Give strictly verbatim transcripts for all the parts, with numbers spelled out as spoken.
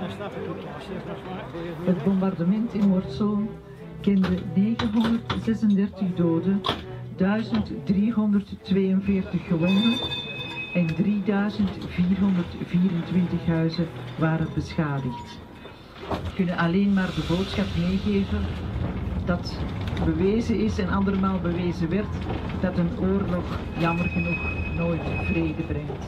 Het bombardement in Mortsel kende negenhonderdzesendertig doden, duizend driehonderdtweeënveertig gewonden en drieduizend vierhonderdvierentwintig huizen waren beschadigd. We kunnen alleen maar de boodschap meegeven dat bewezen is en andermaal bewezen werd dat een oorlog jammer genoeg nooit vrede brengt.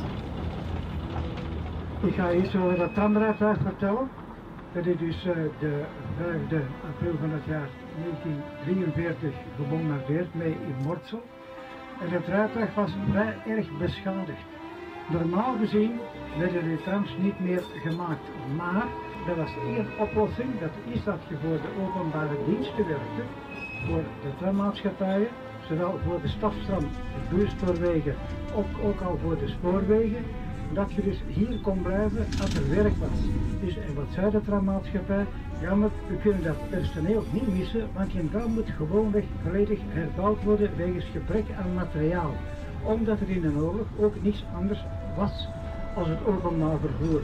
Ik ga eerst over dat tramrijtuig vertellen. Dat is dus uh, de vijfde april van het jaar negentien drieënveertig gebombardeerd mee in Mortsel. En het rijtuig was vrij erg beschadigd. Normaal gezien werden de trams niet meer gemaakt, maar er was één oplossing. Dat is dat je voor de openbare diensten werkte, voor de trammaatschappijen, zowel voor de stafstram, de buurspoorwegen, ook, ook al voor de spoorwegen, dat je dus hier kon blijven als er werk was. Dus, en wat zei de trammaatschappij? Ja, maar we kunnen dat personeel niet missen, want je tram moet gewoonweg volledig herbouwd worden wegens gebrek aan materiaal. Omdat er in een oorlog ook niets anders was als het openbaar vervoer.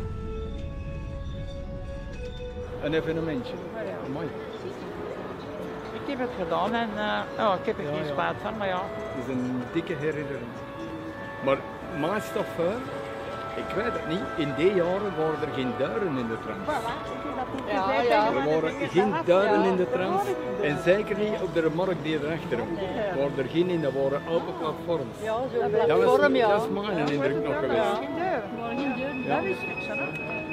Een evenementje. Mooi. Ik heb het gedaan en uh, oh, ik heb er ja, geen spijt ja. van, maar ja. Het is een dikke herinnering. Maar maatstafvuur, ik weet het niet, in die jaren waren er geen deuren in de trams. Ja, ja. Er waren geen deuren in de trams en zeker niet op de markt die erachter was. Er waren er geen in, dat waren open platforms. Ja, zo dat, was, platform, ja. dat is mijn indruk nog geweest. Ja, geen deur, maar geen deur, ja. Dat is niks aan.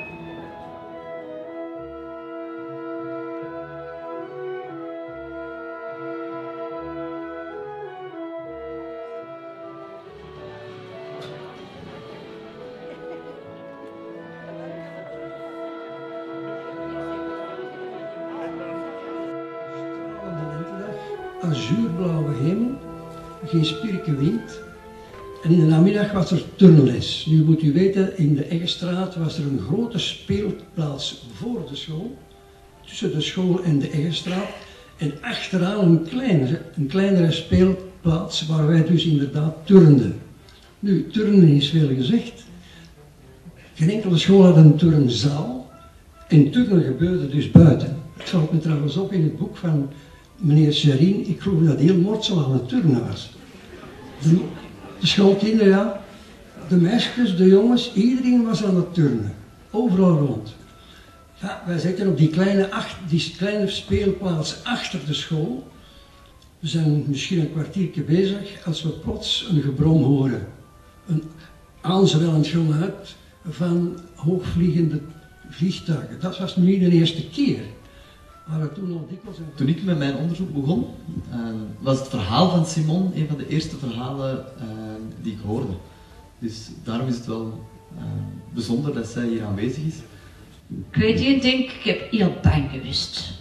Azuurblauwe hemel, geen spierke wind. En in de namiddag was er turnles. Nu moet u weten, in de Eggestraat was er een grote speelplaats voor de school, tussen de school en de Eggestraat. En achteraan een kleinere, een kleinere speelplaats waar wij dus inderdaad turnden. Nu, turnen is veel gezegd. Geen enkele school had een turnzaal en turnen gebeurde dus buiten. Het valt me trouwens op in het boek van meneer Sherin, ik geloof dat heel Mortsel aan het turnen was. De, de schoolkinderen, ja, de meisjes, de jongens, iedereen was aan het turnen. Overal rond. Ja, wij zitten op die kleine, acht, die kleine speelplaats achter de school. We zijn misschien een kwartiertje bezig als we plots een gebrom horen. Een aanzwellend geluid van hoogvliegende vliegtuigen. Dat was nu de eerste keer. Maar toen, al dikwijls... Toen ik met mijn onderzoek begon, uh, was het verhaal van Simon een van de eerste verhalen uh, die ik hoorde. Dus daarom is het wel uh, bijzonder dat zij hier aanwezig is. Ik weet één ding, ik heb heel bang geweest.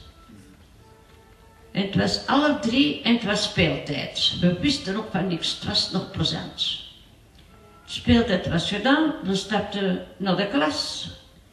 En het was alle drie en het was speeltijd. We wisten ook van niks, het was nog plezant. De speeltijd was gedaan, we stapten naar de klas.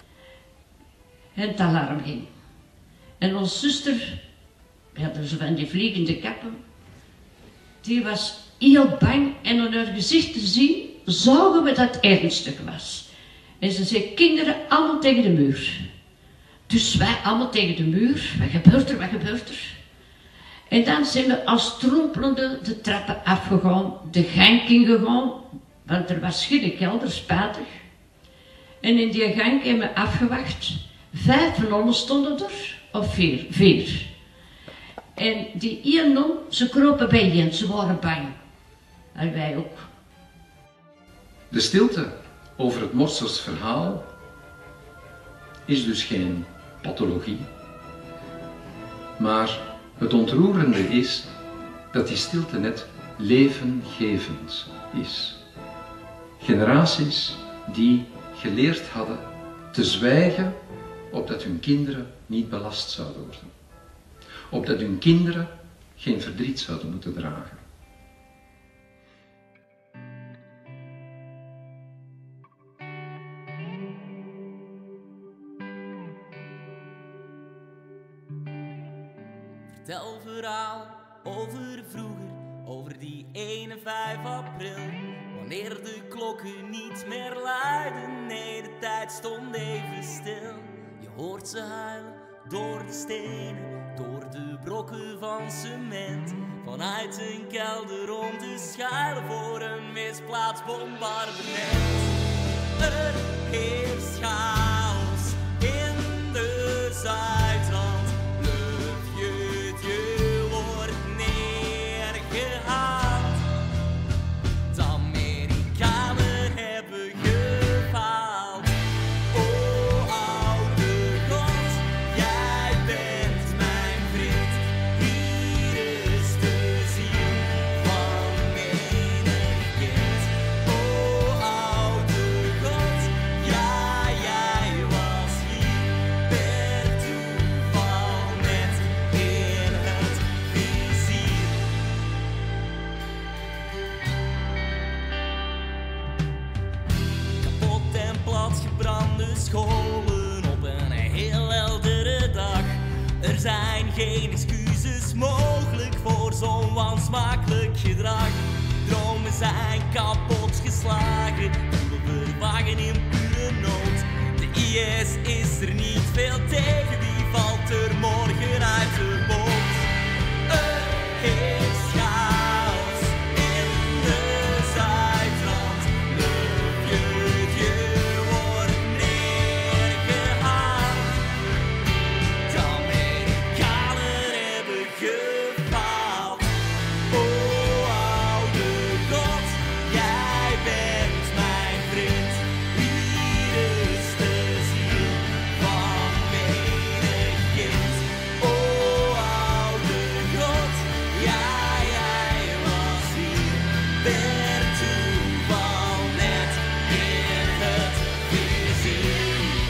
En het alarm ging. En onze zuster, we hadden zo van die vliegende kappen, die was heel bang en aan haar gezicht te zien, zagen we dat het ernstig was. En ze zei, kinderen, allemaal tegen de muur. Dus wij allemaal tegen de muur, wat gebeurt er, wat gebeurt er? En dan zijn we als strompelende de trappen afgegaan, de gang ingegaan, want er was geen kelder, spijtig. En in die gang hebben we afgewacht, vijf nonnen stonden er. Of vier, vier. En die één non, ze kropen bijeen, ze waren bang. En wij ook. De stilte over het Morsels verhaal is dus geen pathologie. Maar het ontroerende is dat die stilte net levengevend is. Generaties die geleerd hadden te zwijgen opdat hun kinderen niet belast zouden worden. Opdat hun kinderen geen verdriet zouden moeten dragen. Vertel verhaal over vroeger, over die ene vijf april. Wanneer de klokken niet meer luiden, nee, de tijd stond even stil. Je hoort ze huilen door de stenen, door de brokken van cement. Vanuit een kelder om te schuilen voor een misplaatst bombardement. Er heerst chaos in de Zuidrand. Le vieux Dieu wordt neergehaald. De Amerikanen hebben gefaald. O oude God, jij bent mijn vriend. Hier is de ziel van menig kind. O oude God, ja, jij was hier per toeval net in het vizier. Kapot en plat gebrande scholen op een heel heldere dag. Er zijn geen excuses mogelijk voor zo'n wansmakelijk gedrag. Dromen zijn kapot geslagen, we wagen in pure nood. De I S is er niet veel tegen, wie valt er morgen uit de boot? Er heerst chaos in de Zuidrand. Le vieux Dieu wordt neergehaald. De Amerikanen hebben gefaald. O oude God, jij bent mijn vriend. Hier is de ziel van menig kind. O oude God, ja, jij was hier per toeval net in het vizier.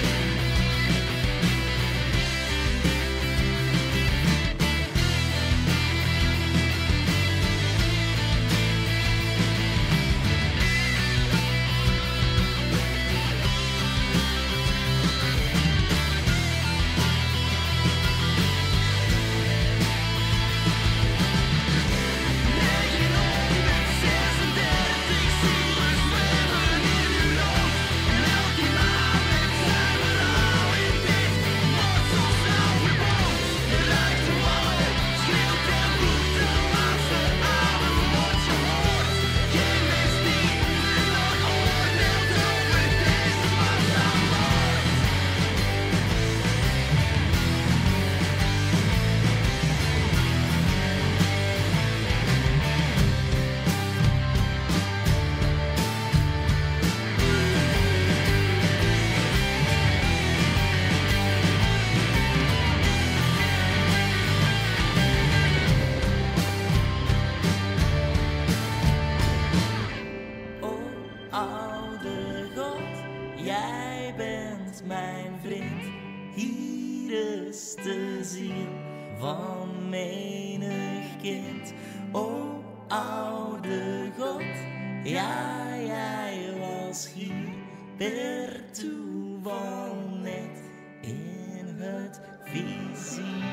O oude God, jij bent mijn vriend. Hier is de ziel van menig kind. O oude God, ja, jij was hier per toeval net in het vizier.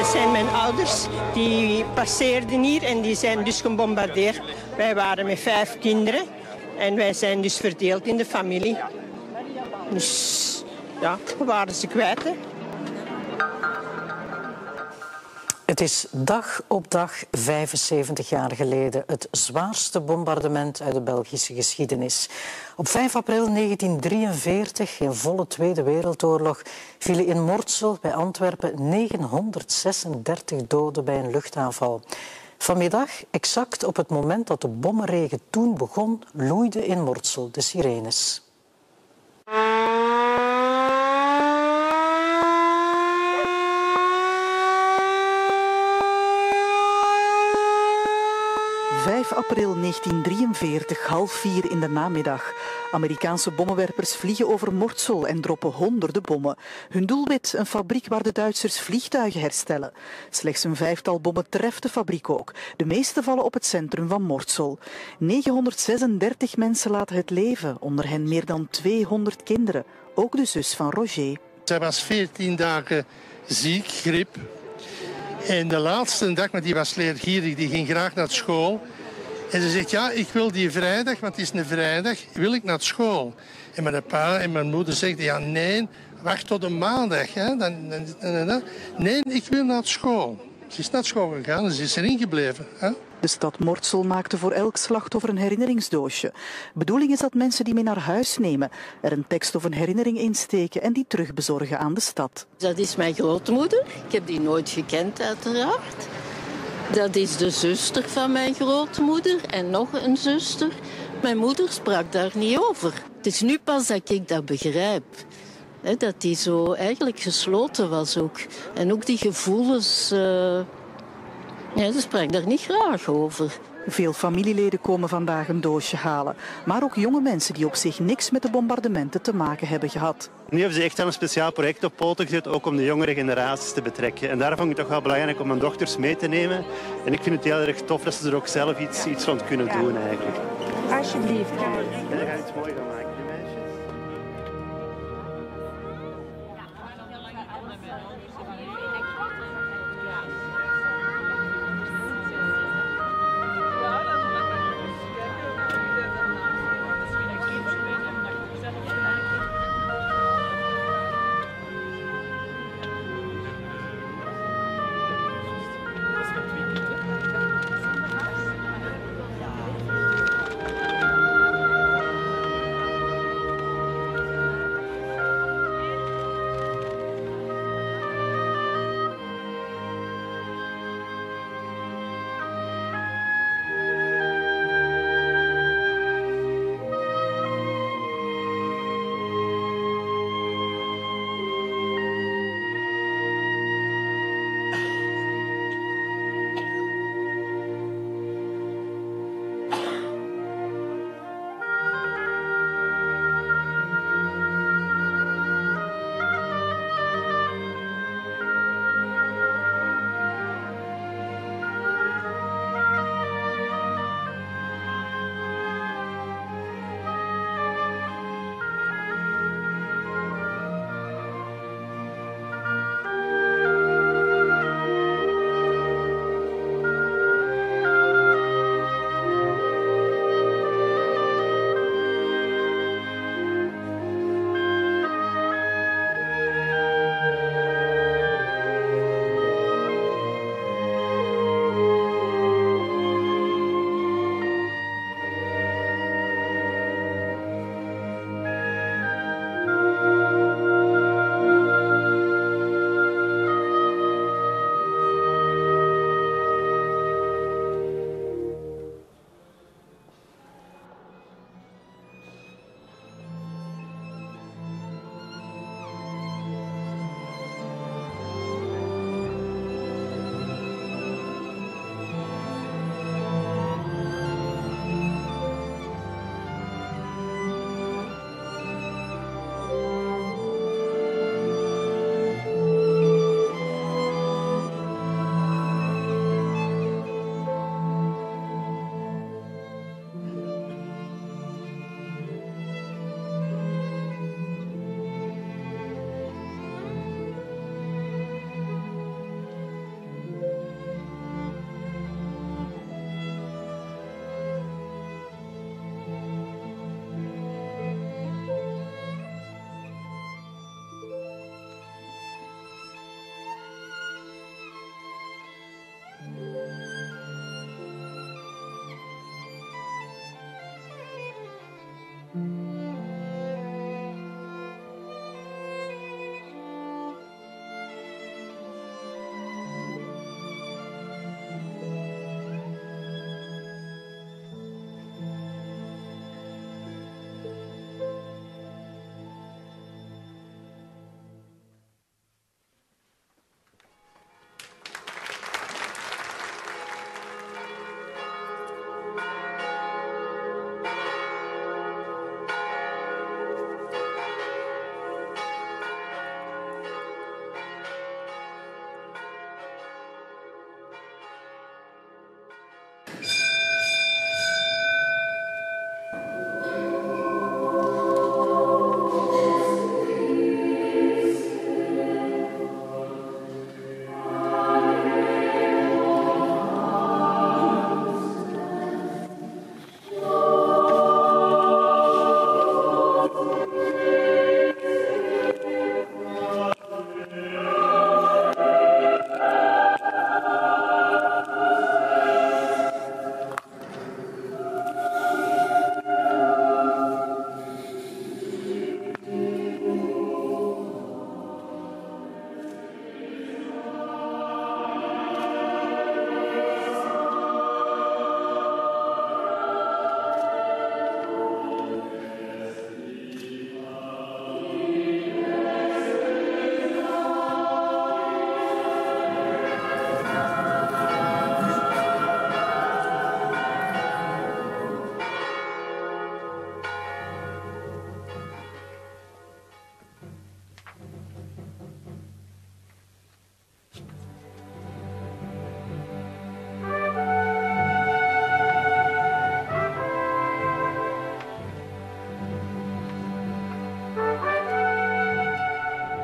zijn mijn ouders. Die passeerden hier en die zijn dus gebombardeerd. Wij waren met vijf kinderen en wij zijn dus verdeeld in de familie. Dus ja, we waren ze kwijt. Hè. Het is dag op dag vijfenzeventig jaar geleden het zwaarste bombardement uit de Belgische geschiedenis. Op vijf april negentien drieënveertig, in volle Tweede Wereldoorlog, vielen in Mortsel bij Antwerpen negenhonderdzesendertig doden bij een luchtaanval. Vanmiddag, exact op het moment dat de bommenregen toen begon, loeiden in Mortsel de sirenes. vijf april negentien drieënveertig, half vier in de namiddag. Amerikaanse bommenwerpers vliegen over Mortsel en droppen honderden bommen. Hun doelwit, een fabriek waar de Duitsers vliegtuigen herstellen. Slechts een vijftal bommen treft de fabriek ook. De meeste vallen op het centrum van Mortsel. negenhonderdzesendertig mensen laten het leven, onder hen meer dan tweehonderd kinderen. Ook de zus van Roger. Zij was veertien dagen ziek, griep. En de laatste dag, want die was leergierig, die ging graag naar school. En ze zegt, ja, ik wil die vrijdag, want het is een vrijdag, wil ik naar school. En mijn pa en mijn moeder zeggen, ja, nee, wacht tot een maandag. Hè. Dan, dan, dan, dan. Nee, ik wil naar school. Ze is naar school gegaan en ze is erin gebleven. Hè. De stad Mortsel maakte voor elk slachtoffer een herinneringsdoosje. De bedoeling is dat mensen die mee naar huis nemen, er een tekst of een herinnering insteken en die terugbezorgen aan de stad. Dat is mijn grootmoeder. Ik heb die nooit gekend, uiteraard. Dat is de zuster van mijn grootmoeder en nog een zuster. Mijn moeder sprak daar niet over. Het is nu pas dat ik dat begrijp. He, dat die zo eigenlijk gesloten was ook. En ook die gevoelens... Uh... Ja, ze sprak daar niet graag over. Veel familieleden komen vandaag een doosje halen. Maar ook jonge mensen die op zich niks met de bombardementen te maken hebben gehad. Nu hebben ze echt een speciaal project op poten gezet, ook om de jongere generaties te betrekken. En daar vond ik het toch wel belangrijk om mijn dochters mee te nemen. En ik vind het heel erg tof dat ze er ook zelf iets, iets van kunnen doen eigenlijk. Alsjeblieft. Ja, dat gaat iets moois gaan maken.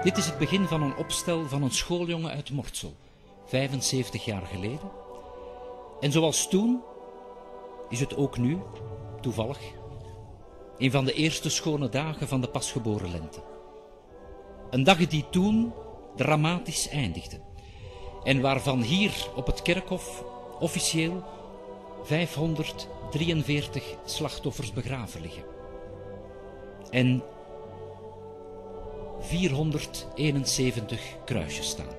Dit is het begin van een opstel van een schooljongen uit Mortsel, vijfenzeventig jaar geleden. En zoals toen is het ook nu, toevallig, een van de eerste schone dagen van de pasgeboren lente. Een dag die toen dramatisch eindigde en waarvan hier op het kerkhof officieel vijfhonderddrieënveertig slachtoffers begraven liggen. En vierhonderdeenenzeventig kruisjes staan.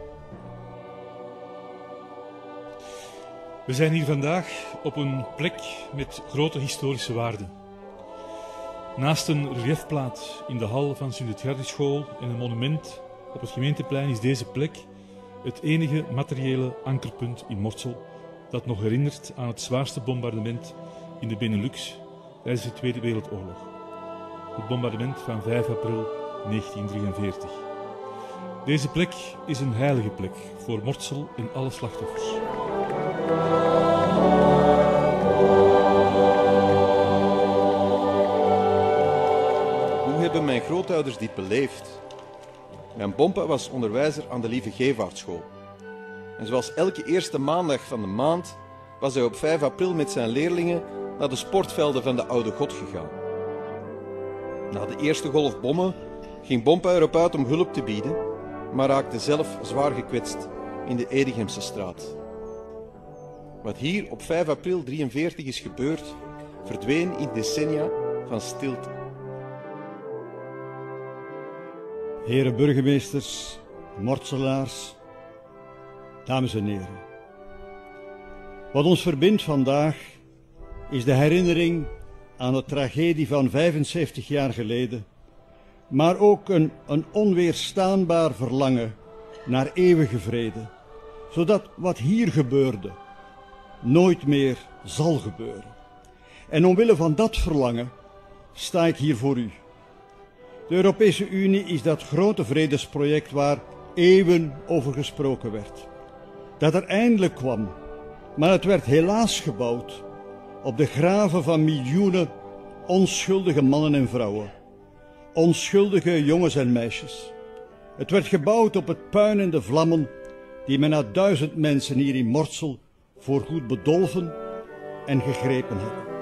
We zijn hier vandaag op een plek met grote historische waarde. Naast een reliefplaat in de hal van Sint-Edgardischool en een monument op het gemeenteplein is deze plek het enige materiële ankerpunt in Mortsel dat nog herinnert aan het zwaarste bombardement in de Benelux tijdens de Tweede Wereldoorlog. Het bombardement van vijf april negentiendrieënveertig. Deze plek is een heilige plek voor Mortsel en alle slachtoffers. Hoe hebben mijn grootouders dit beleefd? Mijn bompa was onderwijzer aan de Lieve Gevaartschool. En zoals elke eerste maandag van de maand was hij op vijf april met zijn leerlingen naar de sportvelden van de Oude God gegaan. Na de eerste golf bommen ging bompa erop uit om hulp te bieden, maar raakte zelf zwaar gekwetst in de Edigemse straat. Wat hier op vijf april drieënveertig is gebeurd, verdween in decennia van stilte. Heren burgemeesters, Mortselaars, dames en heren. Wat ons verbindt vandaag is de herinnering aan de tragedie van vijfenzeventig jaar geleden, maar ook een, een onweerstaanbaar verlangen naar eeuwige vrede, zodat wat hier gebeurde nooit meer zal gebeuren. En omwille van dat verlangen sta ik hier voor u. De Europese Unie is dat grote vredesproject waar eeuwen over gesproken werd. Dat er eindelijk kwam, maar het werd helaas gebouwd op de graven van miljoenen onschuldige mannen en vrouwen. Onschuldige jongens en meisjes. Het werd gebouwd op het puin en de vlammen die men na duizend mensen hier in Mortsel voorgoed bedolven en gegrepen hebben.